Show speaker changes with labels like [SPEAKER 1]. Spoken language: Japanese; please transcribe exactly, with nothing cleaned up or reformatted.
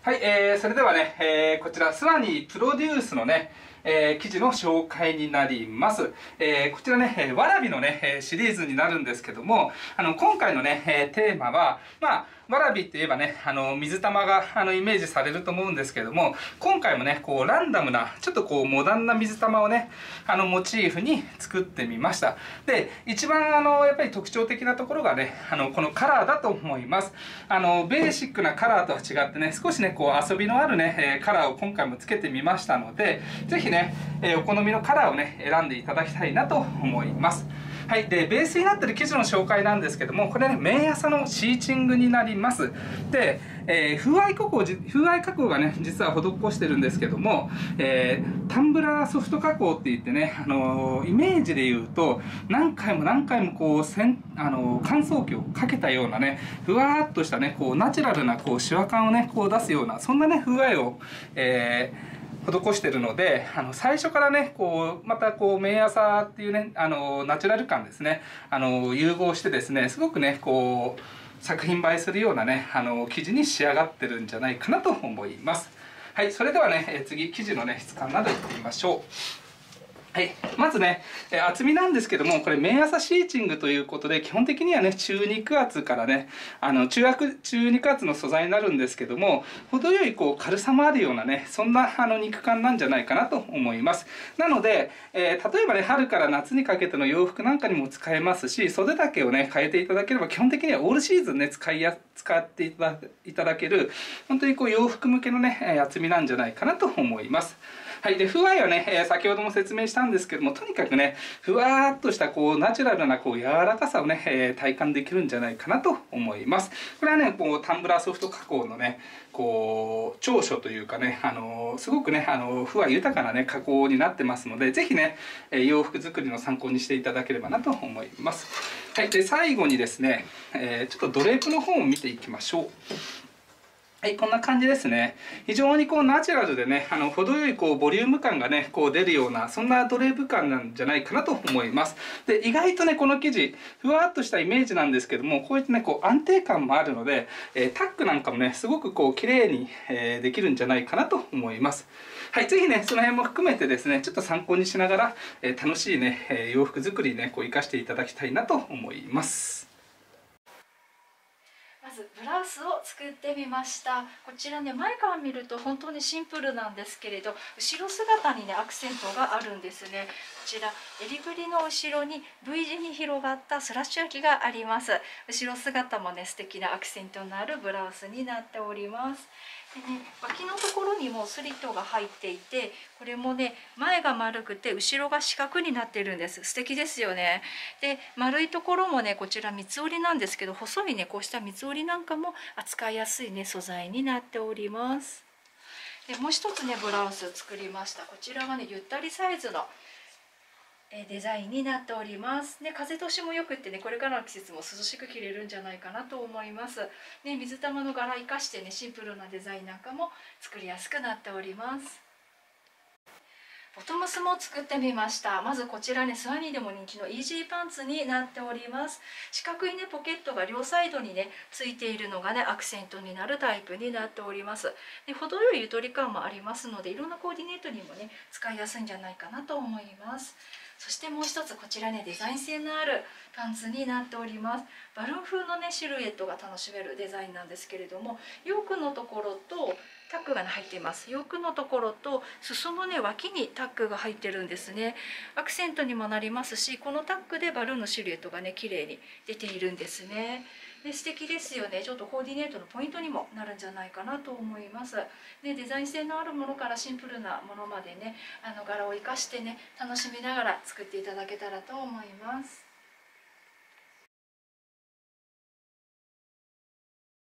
[SPEAKER 1] はい、えー、それではね、えー、こちらスワニープロデュースのね、えー、記事の紹介になります。えー、こちらね、わらびのね、シリーズになるんですけども、あの、今回のね、えー、テーマは、まあ、わらびって言えばね、あの、水玉が、あの、イメージされると思うんですけども、今回もね、こう、ランダムな、ちょっとこう、モダンな水玉をね、あの、モチーフに作ってみました。で、一番、あの、やっぱり特徴的なところがね、あの、このカラーだと思います。あの、ベーシックなカラーとは違ってね、少しね、こう、遊びのあるね、カラーを今回もつけてみましたので、ぜひね、えー、お好みのカラーをね、選んでいただきたいなと思います。はい。で、ベースになっている生地の紹介なんですけども、これね、綿麻のシーチングになります。で、えー、風合い加工、風合い加工がね、実は施してるんですけども、えー、タンブラーソフト加工って言ってね、あのー、イメージで言うと、何回も何回もこう、せんあのー、乾燥機をかけたようなね、ふわーっとしたね、こう、ナチュラルな、こう、シワ感をね、こう出すような、そんなね、風合いを、えー施してるので、あの最初からね、こうまたこう綿麻っていうね、あのナチュラル感ですね、あの融合してですね、すごくね、こう作品映えするようなね、あの生地に仕上がってるんじゃないかなと思います。はい、それではね、次生地のね質感などいってみましょう。はい、まずね、厚みなんですけども、これ綿麻シーチングということで、基本的にはね、中肉厚からね、あの中厚中肉厚の素材になるんですけども、程よいこう軽さもあるようなね、そんなあの肉感なんじゃないかなと思います。なので、えー、例えばね、春から夏にかけての洋服なんかにも使えますし、袖丈をね、変えていただければ、基本的にはオールシーズンね、使いや使っていただいただける、本当にこう洋服向けのね、厚みなんじゃないかなと思います。はい、で風合いはね、えー、先ほども説明したんですけども、とにかくね、ふわーっとしたこうナチュラルなこう柔らかさをね、えー、体感できるんじゃないかなと思います。これはね、こうタンブラーソフト加工のね、こう長所というかね、あのー、すごくね、あのー、風合い豊かなね、加工になってますので、ぜひね、えー、洋服作りの参考にしていただければなと思います。はい、で最後にですね、えー、ちょっとドレープの方を見ていきましょう。はい、こんな感じですね。非常にこうナチュラルでね、あの程よいこうボリューム感がね、こう出るような、そんなドレープ感なんじゃないかなと思います。で、意外とね、この生地、ふわっとしたイメージなんですけども、こういったね、こう安定感もあるので、えー、タックなんかもね、すごくこう綺麗に、えー、できるんじゃないかなと思います。はい、ぜひね、その辺も含めてですね、ちょっと参考にしながら、えー、楽しいね、えー、洋服作りにね、こう活かしていただきたいなと思います。
[SPEAKER 2] まずブラウスを作ってみました。こちらね、前から見ると本当にシンプルなんですけれど、後ろ姿にねアクセントがあるんですね。こちら襟ぐりの後ろに V 字に広がったスラッシュ焼きがあります。後ろ姿もね素敵なアクセントになるブラウスになっております。でね、脇のところにもスリットが入っていて、これもね前が丸くて後ろが四角になっているんです。素敵ですよね。で丸いところもね、こちら三つ折りなんですけど、細いねこうした三つ折りなんかも扱いやすいね素材になっております。でもう一つねブラウス作りました。こちらがねゆったりサイズのデザインになっております。で風通しもよくってね、これからの季節も涼しく着れるんじゃないかなと思います。ね、水玉の柄生かしてね、シンプルなデザインなんかも作りやすくなっております。ボトムスも作ってみました。まずこちらね、スワニーでも人気のイージーパンツになっております。四角いねポケットが両サイドにねついているのがねアクセントになるタイプになっております。で程よいゆとり感もありますので、いろんなコーディネートにもね使いやすいんじゃないかなと思います。そしてもう一つこちらね、デザイン性のあるパンツになっております。バルーン風のねシルエットが楽しめるデザインなんですけれども、ヨークのところとタックが入っています。ヨークのところと裾のね脇にタックが入ってるんですね。アクセントにもなりますし、このタックでバルーンのシルエットがね綺麗に出ているんですね。で素敵ですよね。ちょっとコーディネートのポイントにもなるんじゃないかなと思います。でデザイン性のあるものからシンプルなものまでね、あの柄を生かしてね楽しみながら作っていただけたらと思います。